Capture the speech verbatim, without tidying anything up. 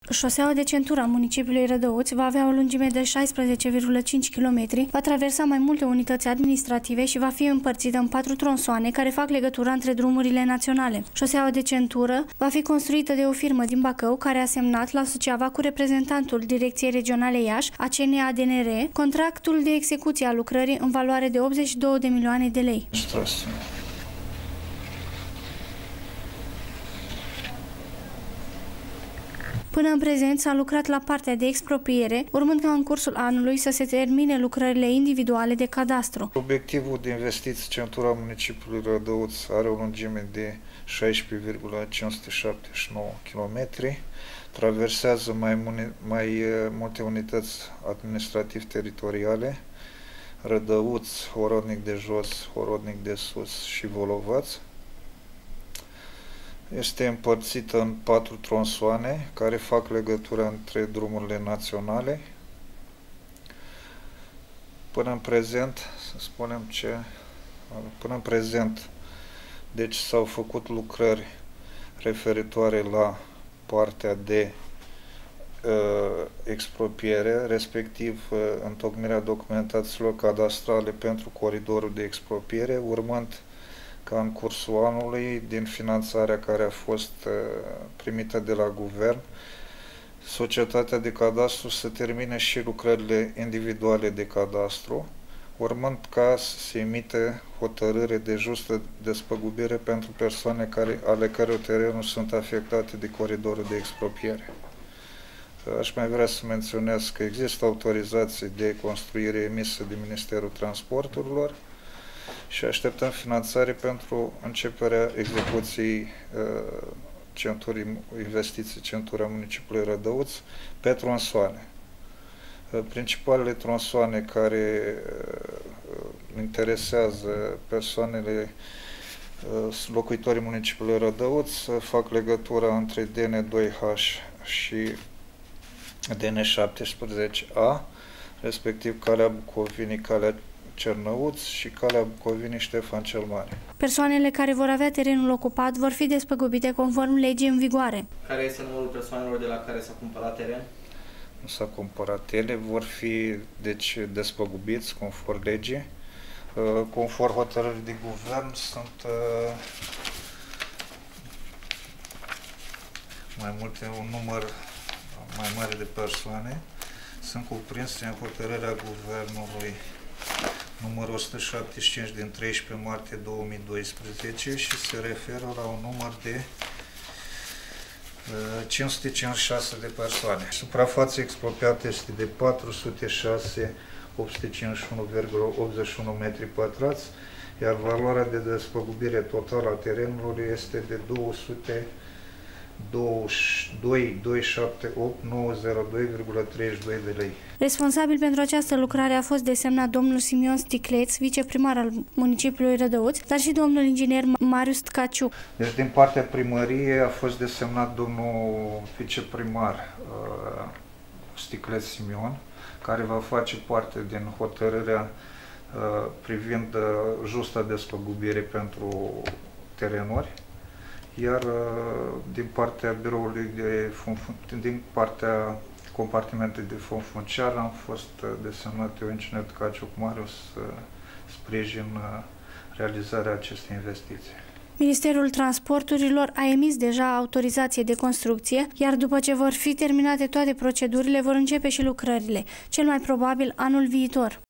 Șoseaua de centură a municipiului Rădăuți va avea o lungime de șaisprezece virgulă cinci kilometri, va traversa mai multe unități administrative și va fi împărțită în patru tronsoane care fac legătura între drumurile naționale. Șoseaua de centură va fi construită de o firmă din Bacău care a semnat la Suceava cu reprezentantul Direcției Regionale Iași, A C N A D N R, contractul de execuție a lucrării în valoare de optzeci și două de milioane de lei. Până în prezent s-a lucrat la partea de expropriere, urmând ca în cursul anului să se termine lucrările individuale de cadastru. Obiectivul de investiții centura municipiului Rădăuți are o lungime de șaisprezece virgulă cinci sute șaptezeci și nouă kilometri, traversează mai, mai multe unități administrativ-teritoriale, Rădăuți, Horodnic de Jos, Horodnic de Sus și Volovaț. Este împărțită în patru tronsoane care fac legătura între drumurile naționale. Până în prezent, să spunem ce, până în prezent, deci s-au făcut lucrări referitoare la partea de uh, expropiere, respectiv uh, întocmirea documentațiilor cadastrale pentru coridorul de expropiere, urmând ca în cursul anului, din finanțarea care a fost uh, primită de la guvern, societatea de cadastru să termine și lucrările individuale de cadastru, urmând ca să se emite hotărâre de justă despăgubire pentru persoane care, ale căror terenuri sunt afectate de coridorul de expropiere. Aș mai vrea să menționez că există autorizații de construire emisă de Ministerul Transporturilor și așteptăm finanțare pentru începerea execuției uh, centurii, investiții centura municipiului Rădăuți pe tronsoane. Uh, principalele tronsoane care uh, interesează persoanele uh, locuitorii municipiului Rădăuți uh, fac legătura între D N doi H și D N șaptesprezece A, respectiv calea Bucovinii, calea Cernăuți și calea Bucovinii Ștefan cel Mare. Persoanele care vor avea terenul ocupat vor fi despăgubite conform legii în vigoare. Care este numărul persoanelor de la care s-a cumpărat teren? Nu s-a cumpărat teren, vor fi deci despăgubiți conform legii. Conform hotărârii de guvern sunt mai multe, un număr mai mare de persoane. Sunt cuprinse în hotărârea guvernului numărul o sută șaptezeci și cinci din treisprezece martie două mii doisprezece și se referă la un număr de uh, cinci sute cincizeci și șase de persoane. Suprafața expropriată este de patru sute șase mii opt sute cincizeci și unu virgulă optzeci și unu metri pătrați, iar valoarea de despăgubire totală a terenului este de două sute douăzeci și doi mii două sute șaptezeci și opt mii nouă sute doi virgulă treizeci și doi de lei. Responsabil pentru această lucrare a fost desemnat domnul Simion Sticleț, viceprimar al municipiului Rădăuți, dar și domnul inginer Marius Tcaciuc. Deci din partea primăriei a fost desemnat domnul viceprimar uh, Sticleț Simion, care va face parte din hotărârea uh, privind uh, justa despăgubire pentru terenuri. Iar din partea biroului de din partea compartimentului de fond funciar am fost desemnat eu, inginer Tcaciuc Marius, să sprijin realizarea acestei investiții. Ministerul Transporturilor a emis deja autorizație de construcție, iar după ce vor fi terminate toate procedurile, vor începe și lucrările, cel mai probabil anul viitor.